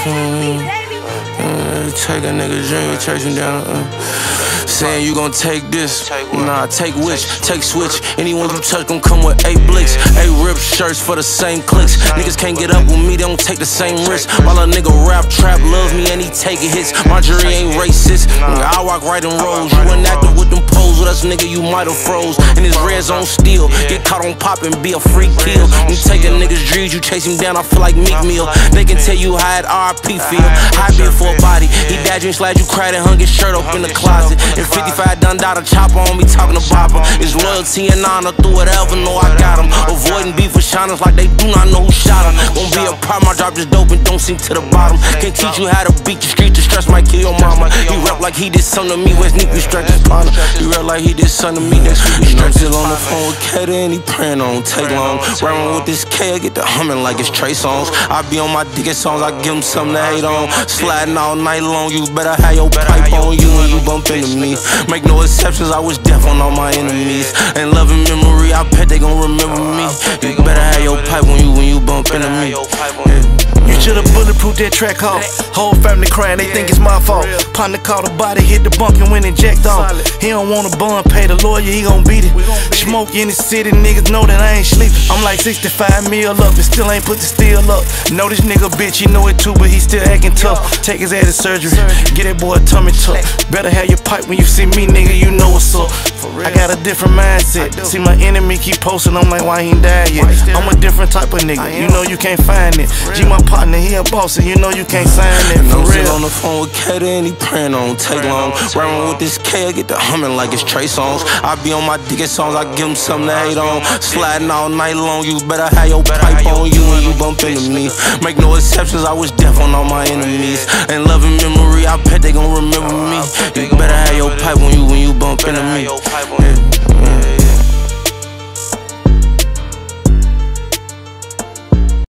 Take a nigga dream, chase him down. Saying you gon' take this, nah, take which, take switch. Anyone you touch gon' come with 8 blicks, 8 ripped shirts for the same clicks. Niggas can't get up with me, they don't take the same risk. While a nigga rap trap loves me and he taking hits. My jury ain't racist, I walk right in rows. You inactive with them poles with us, nigga, you might've froze. And this red zone steel, get caught on poppin', be a free kill. You take a nigga's dreams, you chase him down, I feel like Meek Mill. They can tell you how it RP feel. High bid for a body, he died, dream slide, you cried and hung his shirt up in the closet. And 55 done died a chopper on me talking about him. It's loyalty and honor through whatever, know I got him. Avoiding beef with shiners like they do not know who shot him. Gon' be a problem, my job just dope and don't sink to the bottom. Can't teach you how to beat the street, the stress might kill your mama. He rap like he did something to me, West Neek, we stretch his partner. He rap like he did something to me, next week we stretch his on the phone with Kater and he praying on take long. Rhyming with this K, I get the humming like it's Trey songs. I be on my dick in songs, I give him something to hate on. Sliding all night long, you better have your pipe on you when you bump into me. Make no exceptions, I was deaf on all my enemies. And loving memory, I bet they gon' remember me. You better have your pipe when you bump into me. You should've bulletproof that track off. Whole family crying, they think it's my fault. Partner caught a body, hit the bunk and went and jacked off. He don't want a bun, pay the lawyer, he gon' beat it. Smoke in the city, niggas know that I ain't sleeping. I'm like 65 mil up and still ain't put the steel up. Know this nigga bitch, he know it too, but he still acting tough. Take his ass to surgery, get that boy a tummy tuck. Better have your pipe when you see me, nigga, you know what's up. I got a different mindset. See my enemy keep posting, I'm like, why he ain't died yet? I'm a different type of nigga, you know you can't find it. G my partner, he a boss, and you know you can't sign it. And I'm still on the phone with Kater and he praying on take long. Rhyming with this K, I get the humming like it's Trey songs. I be on my dick in songs, I give him something to hate on. Sliding all night long, you better have your pipe on you when you bump into me. Make no exceptions, I was deaf on all my enemies. And loving memory, I bet they gon' remember me. You better have your pipe when you bump into me.